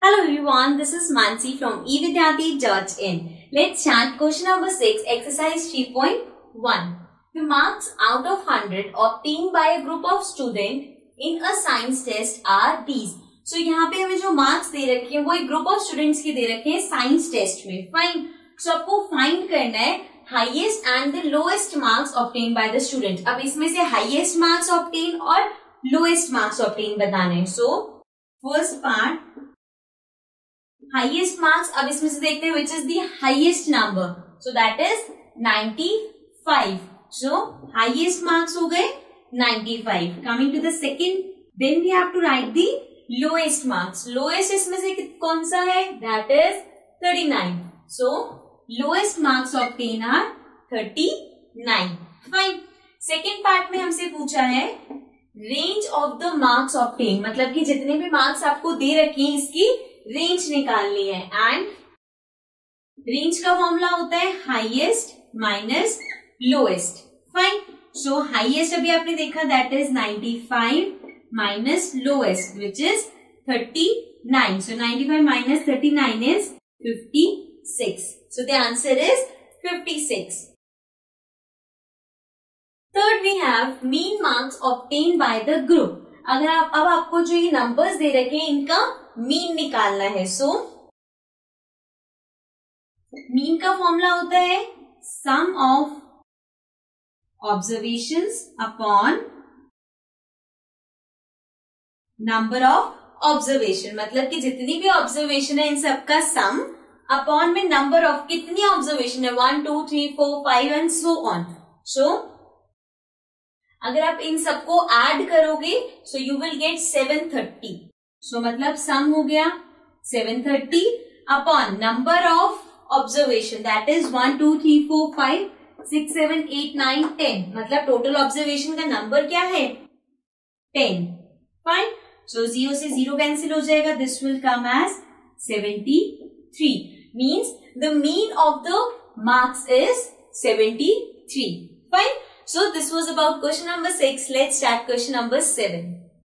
Hello everyone, this is Mansi from evidyarthi.in. Let's start question number 6, exercise 3.1. The marks out of 100 obtained by a group of students in a science test are these. So यहाँ पे हमें जो marks दे रखे हैं वो एक group of students के दे रखे हैं साइंस टेस्ट में. फाइन. सो आपको फाइंड करना है highest and the lowest marks obtain by the student. अब इसमें से हाईएस्ट मार्क्स ऑब्टेन और लोएस्ट मार्क्स ऑब्टेन बताने हैं. So first part highest marks. अब इसमें से देखते हैं which is the highest number. So that is 95. So highest marks हो गए 95. Coming to the second, then we have to write the lowest marks. Lowest इसमें से कौन सा है? That is 39. So lowest marks obtain are 39. Fine. Second part में हमसे पूछा है range of the marks obtain, मतलब कि जितने भी मार्क्स आपको दे रखे हैं इसकी रेंज निकालनी है. एंड रेंज का फॉर्मूला होता है highest minus lowest. Fine. So highest अभी आपने देखा that is 95 minus lowest which is 39. So 95 minus 39 is 56. So the answer is 56. Third we have mean marks obtain by the group. अगर अब आपको जो ये नंबर्स दे रखे हैं इनका मीन निकालना है. सो मीन का फॉर्मूला होता है sum of observations upon number of observation, मतलब कि जितनी भी ऑब्जर्वेशन है इन सबका सम अपॉन में नंबर ऑफ कितनी ऑब्जर्वेशन है 1 2 3 4 5 एंड सो ऑन. सो अगर आप इन सबको ऐड करोगे so you will get 730. So मतलब सम हो गया 730 upon number of observation that is 1 2 3 4 5 6 7 8 9 10. मतलब टोटल ऑब्जर्वेशन का नंबर क्या है 10. फाइन. सो 0 से 0 कैंसिल हो जाएगा. This will come as 73. Means the mean of the marks is 73. Fine. So this was about question number 6. Let's start question number 7.